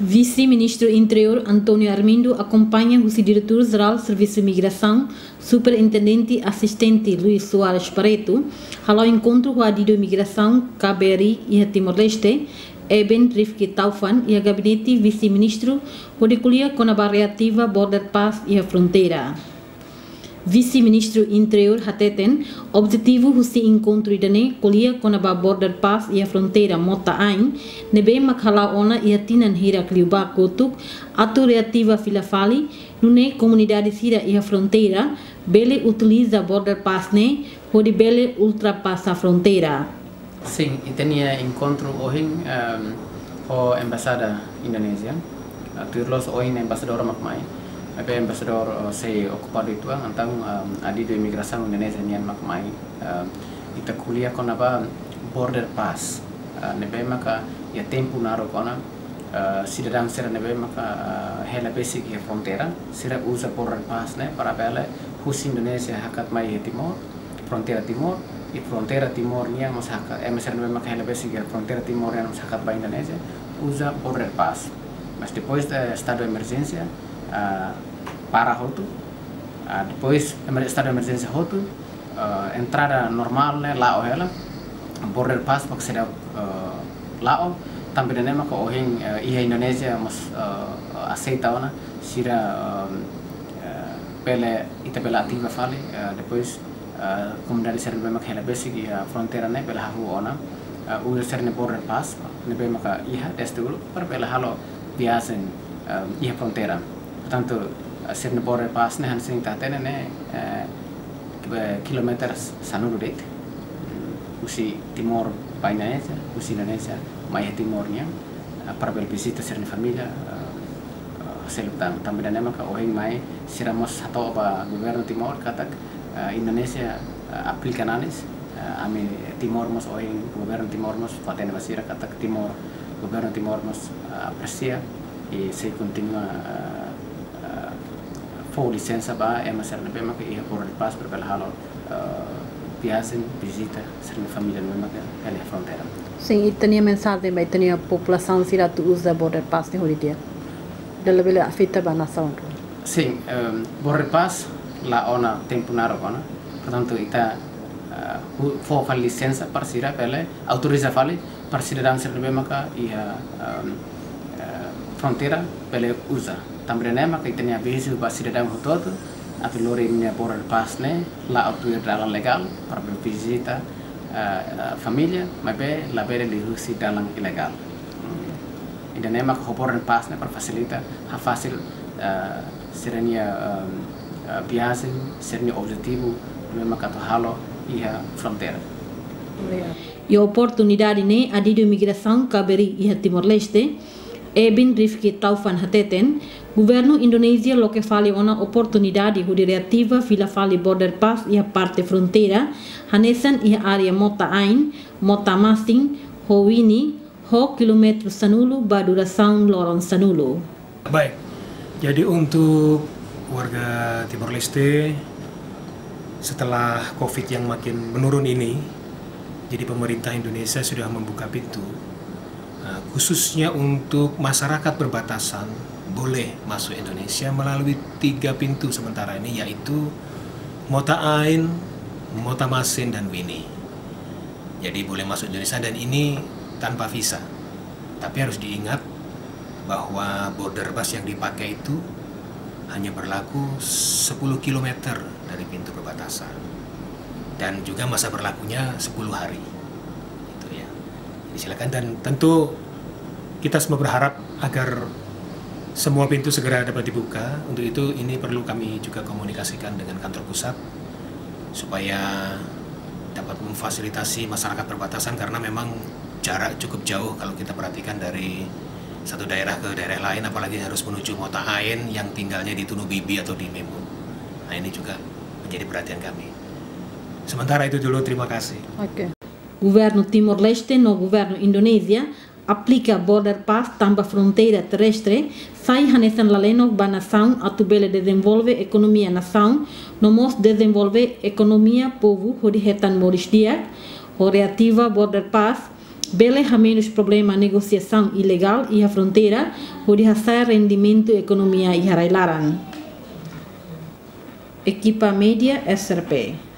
Vice-Ministro Interior Antônio Armindo acompanha o Diretor-Geral Serviço de Imigração, Superintendente Assistente Luiz Soares Pareto, ao encontro com a Adido Imigração, KBRI e Timor-Leste, Eben Rifki Taufan e a Gabinete Vice-Ministro, recolhia com a variativa Border Pass e a Fronteira. Vice-Ministro Interior Hateten, objetivo do encontro idane colhia com a Border Pass e a Fronteira Mota Ain, nebe makhala ona e a Tinan Hira Kliuba Kotuk, ato reativa Filafali, nune comunidade Hira e a Fronteira, bele utiliza Border Pass ne, onde bele ultrapassa a fronteira. Sim, e tinha encontro hoje com a Embaixada Indonésia, turlos hoje na Embaixadora Makmai. Abe Embaixador se ocupado itu tentang Adido Imigração Indonesia nian Makmai. Kita kuliah kona ba border pass. Nebe maka ya tempo naro kona cidadão sera nebe maka hela basic ya fronteira sera usa border pass ne para bela hus Indonesia hakat mai Timor, fronteira Timor. E fronteira Timor nian mas hakat ser nebe maka hela basic ya fronteira Timor yang mas hakat ba Indonesia usa border pass. Mas depois da estado de emergência para hotu, depois estado de emergência hotu, entrada normal né lá ela, border pass para ser lá, também né maka ohing ia Indonesia mas aceita ona, sira pele ita pela ativa fale, depois comunidade ser bem maka ela basic a fronteira né pela hahu ona, usa ser ne border pass, ne bem maka ia teste dulu, para pela halo biasa ia fronteira. Portanto, ser no border pass ne han sing tatene ne kilometer sanuru det. Usi Timor pa Indonesia, usi Indonesia mai Timornya para bel visita ser ni família seluptan também da nema ka ohing mai siramos atau ba governo Timor katak Indonesia aplikananis ami Timor mas ohing governo Timor mas patene basira katak Timor governo Timor mas aprecia e se continua for licença ba ser nebe maka ia border pass para bela halo viagem visita ser na família no maka ela fronteira. Sim, e tinha mensagem bem tinha população se tu usa border pass no dia. Dela bela afeta ba nação. Sim, border pass lá ona tempo naro ona. Portanto ita for fal licença para sira pele autoriza fale para cidadão ser nebe maka ia fronteira pele usa. Também né maka itanya visu ba cidadão todo atau lori minha border pass ne la autoridade legal para visita família mas be la bere li husi dalang ilegal. Ida né maka border pass ne para facilita ha fácil serenia viagem serenia objetivo ne maka to halo ia fronteira. E a oportunidade ne Adido Imigração KBRI e Timor-Leste Eben Rifki Taufan Hateten, governo Indonésia lo que fale uma oportunidade de reativa fila fale border pass e a parte fronteira, hanesan e a área Mota Ain, Mota Masing, Howini, ho kilometro sanulu ba duração lorong sanulu. Baik, jadi untuk warga Timor-Leste setelah COVID yang makin menurun ini, jadi pemerintah Indonesia sudah membuka pintu. Khususnya untuk masyarakat berbatasan boleh masuk Indonesia melalui 3 pintu sementara ini, yaitu Mota Ain, Mota Masin, dan Wini. Jadi boleh masuk Indonesia dan ini tanpa visa. Tapi harus diingat bahwa border pass yang dipakai itu hanya berlaku 10 km dari pintu perbatasan dan juga masa berlakunya 10 hari. Gitu ya. Jadi silakan, dan tentu kita semua berharap agar semua pintu segera dapat dibuka. Untuk itu ini perlu kami juga komunikasikan dengan kantor pusat supaya dapat memfasilitasi masyarakat perbatasan, karena memang jarak cukup jauh kalau kita perhatikan dari satu daerah ke daerah lain, apalagi harus menuju Mota Ain yang tinggalnya di Tunu Bibi atau di Memu. Nah, ini juga menjadi perhatian kami. Sementara itu dulu, terima kasih. Okay. Governo Timor-Leste no governo Indonésia aplica border pass tamba fronteira terrestre, sai hanesan laleno ba nação atubele desenvolve economia nação, nomos desenvolve economia povo hodi hetan moris diak, ho reativa border pass, Bele há menos problema negociação ilegal e a fronteira, onde há rendimento economia e harailaran. Equipa média SRP.